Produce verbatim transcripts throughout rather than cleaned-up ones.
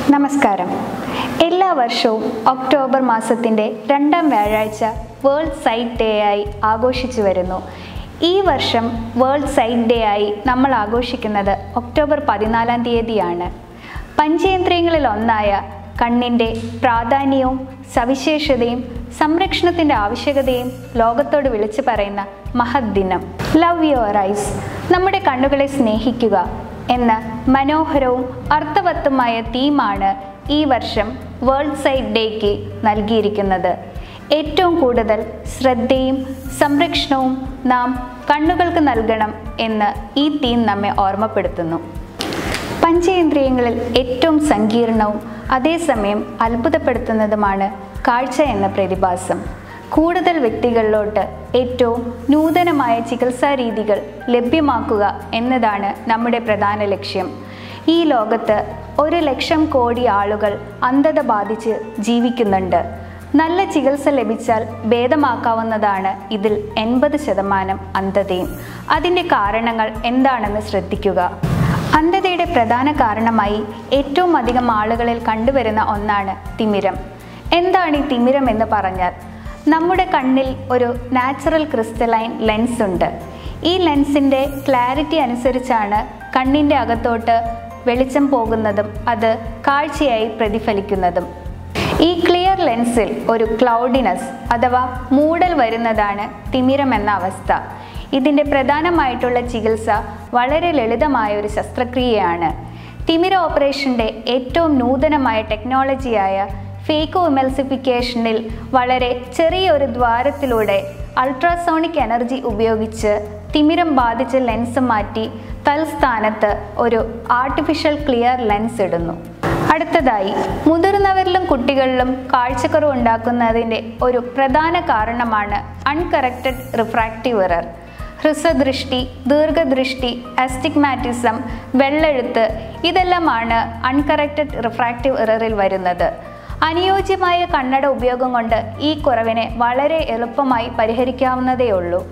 നമസ്കാരം. എല്ലാ വർഷവും ഒക്ടോബർ മാസത്തിൻ്റെ രണ്ടാം വ്യാഴാഴ്ച വേൾഡ് സൈറ്റ് ഡേ ആയി ആഘോഷിച്ചു വരുന്നു. ഈ വർഷം വേൾഡ് സൈറ്റ് ഡേ ആയി നമ്മൾ ആഘോഷിക്കുന്നത് ഒക്ടോബർ പതിനാലാം തീയതിയാണ്. പഞ്ചേന്ദ്രിയങ്ങളിൽ ഒന്നായ കണ്ണിൻ്റെ പ്രാധാന്യവും സവിശേഷതയും സംരക്ഷണത്തിൻ്റെ ആവശ്യകതയും ലോകത്തോട് വിളിച്ചു പറയുന്ന മഹത് ദിനം. ലവ് യുവർ ഐസ്, നമ്മുടെ കണ്ണുകളെ സ്നേഹിക്കുക എന്ന മനോഹരവും അർത്ഥവത്തുമായ തീമാണ് ഈ വർഷം വേൾഡ് സൈറ്റ് ഡേക്ക് നൽകിയിരിക്കുന്നത്. ഏറ്റവും കൂടുതൽ ശ്രദ്ധയും സംരക്ഷണവും നാം കണ്ണുകൾക്ക് നൽകണം എന്ന് ഈ തീം നമ്മെ ഓർമ്മപ്പെടുത്തുന്നു. പഞ്ചേന്ദ്രിയങ്ങളിൽ ഏറ്റവും സങ്കീർണവും അതേസമയം അത്ഭുതപ്പെടുത്തുന്നതുമാണ് കാഴ്ച എന്ന പ്രതിഭാസം. കൂടുതൽ വ്യക്തികളിലോട്ട് ഏറ്റവും നൂതനമായ ചികിത്സാ രീതികൾ ലഭ്യമാക്കുക എന്നതാണ് നമ്മുടെ പ്രധാന ലക്ഷ്യം. ഈ ലോകത്ത് ഒരു ലക്ഷം കോടി ആളുകൾ അന്ധത ബാധിച്ച് ജീവിക്കുന്നുണ്ട്. നല്ല ചികിത്സ ലഭിച്ചാൽ ഭേദമാക്കാവുന്നതാണ് ഇതിൽ എൺപത് ശതമാനം അന്ധതയും. അതിൻ്റെ കാരണങ്ങൾ എന്താണെന്ന് ശ്രദ്ധിക്കുക. അന്ധതയുടെ പ്രധാന കാരണമായി ഏറ്റവും അധികം ആളുകളിൽ കണ്ടുവരുന്ന ഒന്നാണ് തിമിരം. എന്താണ് ഈ തിമിരം എന്ന് പറഞ്ഞാൽ, നമ്മുടെ കണ്ണിൽ ഒരു നാച്ചുറൽ ക്രിസ്റ്റലൈൻ ലെൻസ് ഉണ്ട്. ഈ ലെൻസിൻ്റെ ക്ലാരിറ്റി അനുസരിച്ചാണ് കണ്ണിൻ്റെ അകത്തോട്ട് വെളിച്ചം പോകുന്നതും അത് കാഴ്ചയായി പ്രതിഫലിക്കുന്നതും. ഈ ക്ലിയർ ലെൻസിൽ ഒരു ക്ലൗഡിനെസ് അഥവാ മൂടൽ വരുന്നതാണ് തിമിരം എന്ന അവസ്ഥ. ഇതിൻ്റെ പ്രധാനമായിട്ടുള്ള ചികിത്സ വളരെ ലളിതമായ ഒരു ശസ്ത്രക്രിയയാണ്. തിമിര ഓപ്പറേഷൻ്റെ ഏറ്റവും നൂതനമായ ടെക്നോളജിയായ ഫേക്കോ ഇമൽസിഫിക്കേഷനിൽ വളരെ ചെറിയൊരു ദ്വാരത്തിലൂടെ അൾട്രാസോണിക് എനർജി ഉപയോഗിച്ച് തിമിരം ബാധിച്ച ലെൻസ് മാറ്റി തൽസ്ഥാനത്ത് ഒരു ആർട്ടിഫിഷ്യൽ ക്ലിയർ ലെൻസ് ഇടുന്നു. അടുത്തതായി, മുതിർന്നവരിലും കുട്ടികളിലും കാഴ്ചക്കുറവ് ഉണ്ടാക്കുന്നതിൻ്റെ ഒരു പ്രധാന കാരണമാണ് അൺകറക്റ്റഡ് റിഫ്രാക്റ്റീവ് എറർ. ഹ്രസ്വദൃഷ്ടി, ദീർഘദൃഷ്ടി, അസ്റ്റിഗ്മാറ്റിസം, വെള്ളെഴുത്ത് ഇതെല്ലാമാണ് അൺകറക്റ്റഡ് റിഫ്രാക്റ്റീവ് എററിൽ വരുന്നത്. അനുയോജ്യമായ കണ്ണട ഉപയോഗം കൊണ്ട് ഈ കുറവിനെ വളരെ എളുപ്പമായി പരിഹരിക്കാവുന്നതേയുള്ളൂ.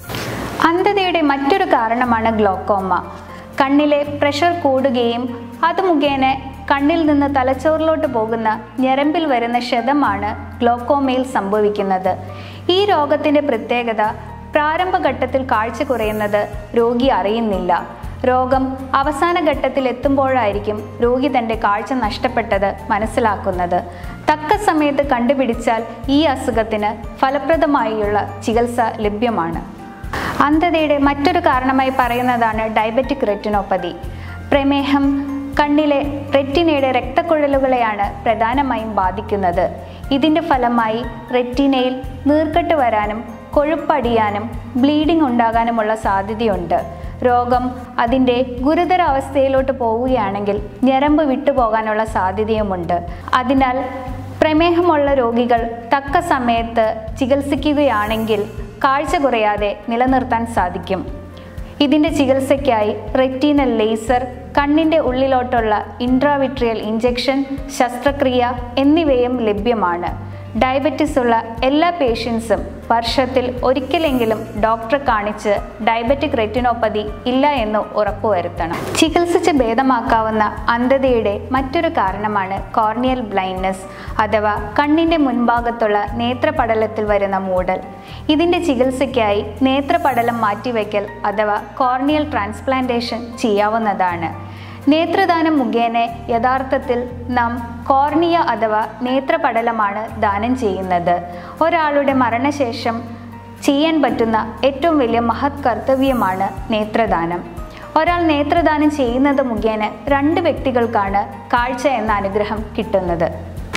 അന്ധതയുടെ മറ്റൊരു കാരണമാണ് ഗ്ലോക്കോമ. കണ്ണിലെ പ്രഷർ കൂടുകയും അത് മുഖേന കണ്ണിൽ നിന്ന് തലച്ചോറിലോട്ട് പോകുന്ന ഞരമ്പിൽ വരുന്ന ക്ഷതമാണ് ഗ്ലോക്കോമയിൽ സംഭവിക്കുന്നത്. ഈ രോഗത്തിൻ്റെ പ്രത്യേകത, പ്രാരംഭഘട്ടത്തിൽ കാഴ്ച കുറയുന്നത് രോഗി അറിയുന്നില്ല. രോഗം അവസാന ഘട്ടത്തിൽ എത്തുമ്പോഴായിരിക്കും രോഗി തൻ്റെ കാഴ്ച നഷ്ടപ്പെട്ടത് മനസ്സിലാക്കുന്നത്. തക്ക സമയത്ത് കണ്ടുപിടിച്ചാൽ ഈ അസുഖത്തിന് ഫലപ്രദമായുള്ള ചികിത്സ ലഭ്യമാണ്. അന്ധതയുടെ മറ്റൊരു കാരണമായി പറയുന്നതാണ് ഡയബറ്റിക് റെറ്റിനോപ്പതി. പ്രമേഹം കണ്ണിലെ റെറ്റിനയുടെ രക്തക്കുഴലുകളെയാണ് പ്രധാനമായും ബാധിക്കുന്നത്. ഇതിൻ്റെ ഫലമായി റെറ്റിനയിൽ നീർക്കെട്ട് വരാനും കൊഴുപ്പടിയാനും ബ്ലീഡിംഗ് ഉണ്ടാകാനുമുള്ള സാധ്യതയുണ്ട്. രോഗം അതിൻ്റെ ഗുരുതര അവസ്ഥയിലോട്ട് പോവുകയാണെങ്കിൽ ഞരമ്പ് വിട്ടുപോകാനുള്ള സാധ്യതയുമുണ്ട്. അതിനാൽ പ്രമേഹമുള്ള രോഗികൾ തക്ക സമയത്ത് ചികിത്സിക്കുകയാണെങ്കിൽ കാഴ്ച കുറയാതെ നിലനിർത്താൻ സാധിക്കും. ഇതിൻ്റെ ചികിത്സയ്ക്കായി റെറ്റിനൽ ലേസർ, കണ്ണിൻ്റെ ഉള്ളിലോട്ടുള്ള ഇൻട്രാവിട്രിയൽ ഇഞ്ചക്ഷൻ, ശസ്ത്രക്രിയ എന്നിവയും ലഭ്യമാണ്. ഡയബറ്റിസ് ഉള്ള എല്ലാ പേഷ്യൻസും വർഷത്തിൽ ഒരിക്കലെങ്കിലും ഡോക്ടറെ കാണിച്ച് ഡയബറ്റിക് റെറ്റിനോപ്പതി ഇല്ല എന്ന് ഉറപ്പുവരുത്തണം. ചികിത്സിച്ച് ഭേദമാക്കാവുന്ന അന്ധതയുടെ മറ്റൊരു കാരണമാണ് കോർണിയൽ ബ്ലൈൻഡ്നെസ് അഥവാ കണ്ണിൻ്റെ മുൻഭാഗത്തുള്ള നേത്രപടലത്തിൽ വരുന്ന മൂടൽ. ഇതിൻ്റെ ചികിത്സയ്ക്കായി നേത്രപടലം മാറ്റിവെക്കൽ അഥവാ കോർണിയൽ ട്രാൻസ്പ്ലാന്റേഷൻ ചെയ്യാവുന്നതാണ്. നേത്രദാനം മുഖേന യഥാർത്ഥത്തിൽ നാം കോർണിയ അഥവാ നേത്രപടലമാണ് ദാനം ചെയ്യുന്നത്. ഒരാളുടെ മരണശേഷം ചെയ്യാൻ പറ്റുന്ന ഏറ്റവും വലിയ മഹത് കർത്തവ്യമാണ് നേത്രദാനം. ഒരാൾ നേത്രദാനം ചെയ്യുന്നത് മുഖേന രണ്ട് വ്യക്തികൾക്കാണ് കാഴ്ച എന്ന അനുഗ്രഹം കിട്ടുന്നത്.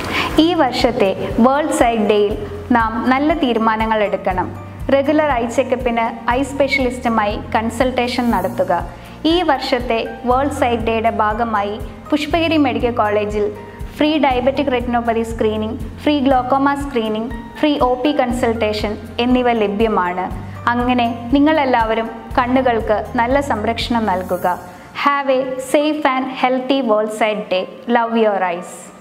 ഈ വർഷത്തെ വേൾഡ് സൈറ്റ് ഡേയിൽ നാം നല്ല തീരുമാനങ്ങൾ എടുക്കണം. റെഗുലർ ഐ ചെക്കപ്പിന് ഐ സ്പെഷ്യലിസ്റ്റുമായി കൺസൾട്ടേഷൻ നടത്തുക. ഈ വർഷത്തെ വേൾഡ് സൈറ്റ് ഡേയുടെ ഭാഗമായി പുഷ്പഗിരി മെഡിക്കൽ കോളേജിൽ free diabetic retinopathy screening, free glaucoma screening, free O P consultation എന്നിവ ലഭ്യമാണ്. അങ്ങനെ നിങ്ങളെല്ലാവരും കണ്ണുകൾക്ക് നല്ല സംരക്ഷണം നൽകുക. Have a safe and healthy world sight day. Love your ice.